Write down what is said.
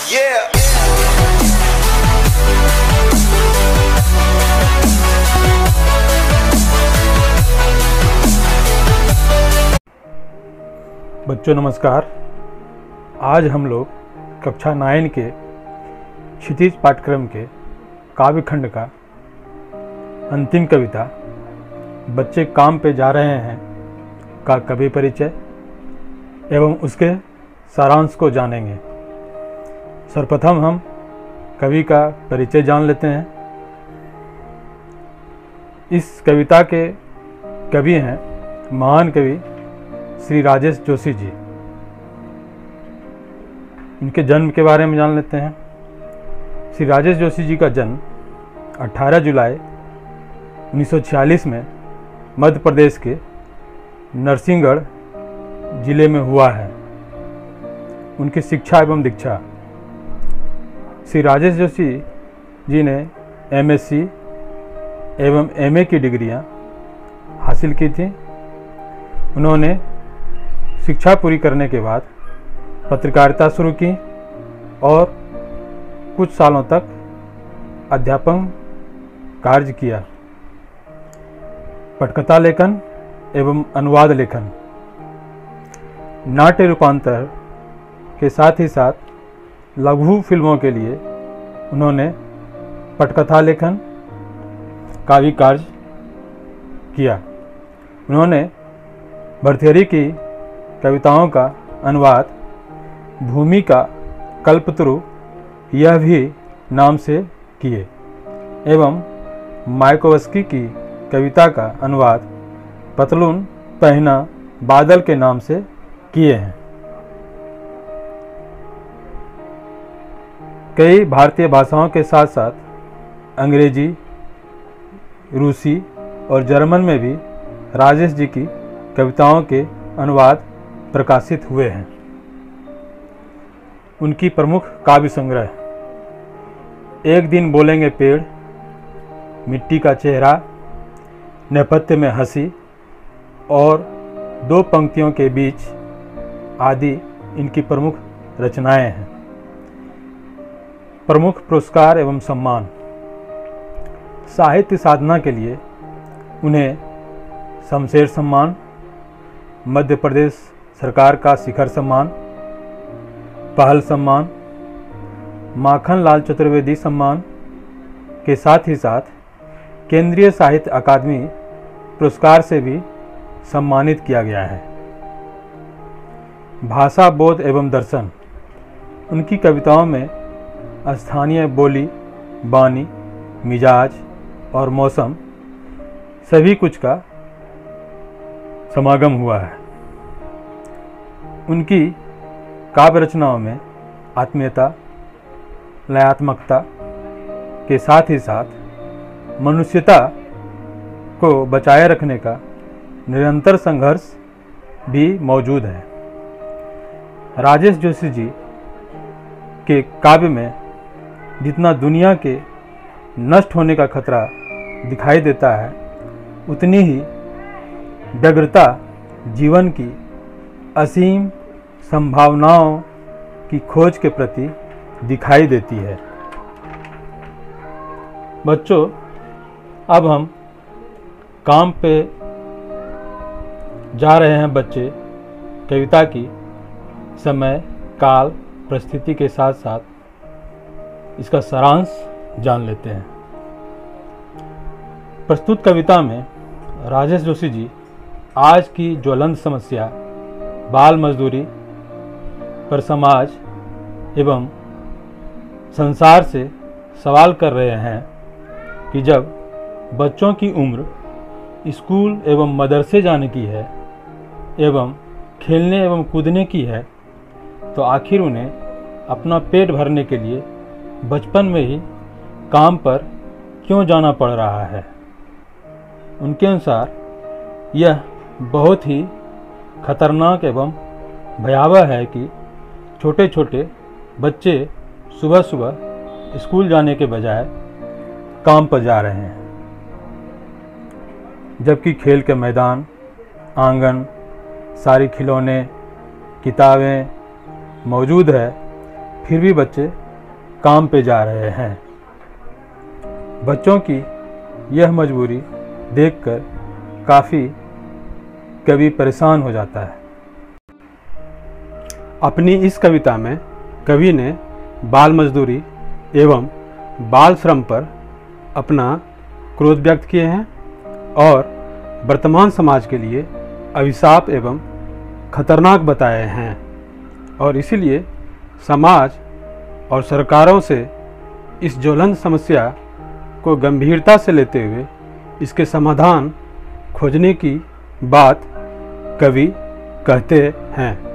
Yeah. बच्चों नमस्कार। आज हम लोग कक्षा 9 के क्षितिज पाठ्यक्रम के काव्यखंड का अंतिम कविता बच्चे काम पे जा रहे हैं का कवि परिचय एवं उसके सारांश को जानेंगे। सर्वप्रथम हम कवि का परिचय जान लेते हैं। इस कविता के कवि हैं महान कवि श्री राजेश जोशी जी। इनके जन्म के बारे में जान लेते हैं। श्री राजेश जोशी जी का जन्म 18 जुलाई 1946 में मध्य प्रदेश के नरसिंहगढ़ जिले में हुआ है। उनकी शिक्षा एवं दीक्षा। श्री राजेश जोशी जी ने MSc एवं MA की डिग्रियां हासिल की थी। उन्होंने शिक्षा पूरी करने के बाद पत्रकारिता शुरू की और कुछ सालों तक अध्यापन कार्य किया। पटकथा लेखन एवं अनुवाद लेखन, नाट्य रूपांतर के साथ ही साथ लघु फिल्मों के लिए उन्होंने पटकथा लेखन का भी कार्य किया। उन्होंने भर्तृहरि की कविताओं का अनुवाद भूमिका कल्पतरु यह भी नाम से किए एवं मायाकोव्स्की की कविता का अनुवाद पतलून पहना बादल के नाम से किए हैं। कई भारतीय भाषाओं के साथ साथ अंग्रेजी, रूसी और जर्मन में भी राजेश जी की कविताओं के अनुवाद प्रकाशित हुए हैं। उनकी प्रमुख काव्य संग्रह एक दिन बोलेंगे पेड़, मिट्टी का चेहरा, नेपथ्य में हंसी और दो पंक्तियों के बीच आदि इनकी प्रमुख रचनाएं हैं। प्रमुख पुरस्कार एवं सम्मान। साहित्य साधना के लिए उन्हें शमशेर सम्मान, मध्य प्रदेश सरकार का शिखर सम्मान, पहल सम्मान, माखन लाल चतुर्वेदी सम्मान के साथ ही साथ केंद्रीय साहित्य अकादमी पुरस्कार से भी सम्मानित किया गया है। भाषा बोध एवं दर्शन। उनकी कविताओं में स्थानीय बोली, बानी, मिजाज और मौसम सभी कुछ का समागम हुआ है। उनकी काव्य रचनाओं में आत्मीयता, लयात्मकता के साथ ही साथ मनुष्यता को बचाए रखने का निरंतर संघर्ष भी मौजूद है। राजेश जोशी जी के काव्य में जितना दुनिया के नष्ट होने का खतरा दिखाई देता है, उतनी ही व्यग्रता जीवन की असीम संभावनाओं की खोज के प्रति दिखाई देती है। बच्चों, अब हम काम पे जा रहे हैं। बच्चे कविता की समय, काल, परिस्थिति के साथ साथ इसका सारांश जान लेते हैं। प्रस्तुत कविता में राजेश जोशी जी आज की ज्वलंत समस्या बाल मजदूरी पर समाज एवं संसार से सवाल कर रहे हैं कि जब बच्चों की उम्र स्कूल एवं मदरसे जाने की है एवं खेलने एवं कूदने की है, तो आखिर उन्हें अपना पेट भरने के लिए बचपन में ही काम पर क्यों जाना पड़ रहा है। उनके अनुसार यह बहुत ही खतरनाक एवं भयावह है कि छोटे छोटे बच्चे सुबह सुबह स्कूल जाने के बजाय काम पर जा रहे हैं, जबकि खेल के मैदान, आंगन, सारी खिलौने, किताबें मौजूद है, फिर भी बच्चे काम पे जा रहे हैं। बच्चों की यह मजबूरी देखकर काफ़ी कवि परेशान हो जाता है। अपनी इस कविता में कवि ने बाल मजदूरी एवं बाल श्रम पर अपना क्रोध व्यक्त किए हैं और वर्तमान समाज के लिए अभिशाप एवं खतरनाक बताए हैं, और इसीलिए समाज और सरकारों से इस ज्वलंत समस्या को गंभीरता से लेते हुए इसके समाधान खोजने की बात कवि कहते हैं।